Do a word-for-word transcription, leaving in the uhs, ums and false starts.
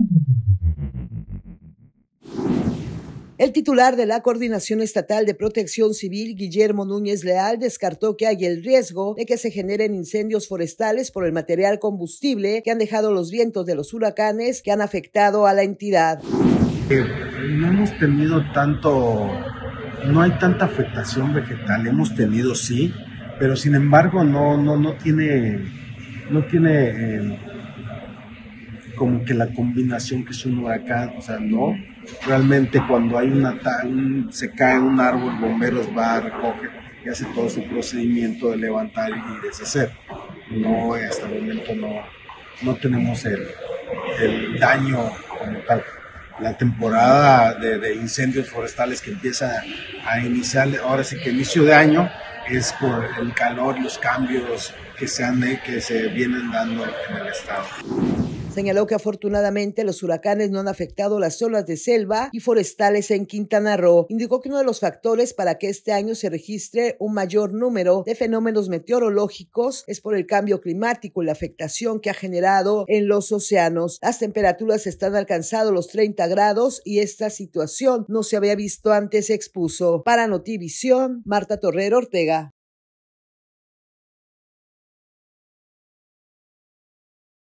El titular de la Coordinación Estatal de Protección Civil, Guillermo Núñez Leal, descartó que hay el riesgo de que se generen incendios forestales por el material combustible que han dejado los vientos de los huracanes que han afectado a la entidad. Eh, no hemos tenido tanto, no hay tanta afectación vegetal, hemos tenido sí, pero sin embargo no, no, no tiene, no tiene eh, como que la combinación que es un huracán, o sea, no. Realmente cuando hay una, un, se cae un árbol, bomberos va, recoge y hace todo su procedimiento de levantar y deshacer. No, hasta el momento no, no tenemos el, el daño como tal. La temporada de, de incendios forestales que empieza a iniciar, ahora sí que inicio de año, es por el calor y los cambios que se, han, que se vienen dando en el estado. Señaló que afortunadamente los huracanes no han afectado las zonas de selva y forestales en Quintana Roo. Indicó que uno de los factores para que este año se registre un mayor número de fenómenos meteorológicos es por el cambio climático y la afectación que ha generado en los océanos. Las temperaturas están alcanzando los treinta grados y esta situación no se había visto antes, expuso. Para Notivisión, Marta Torrero Ortega.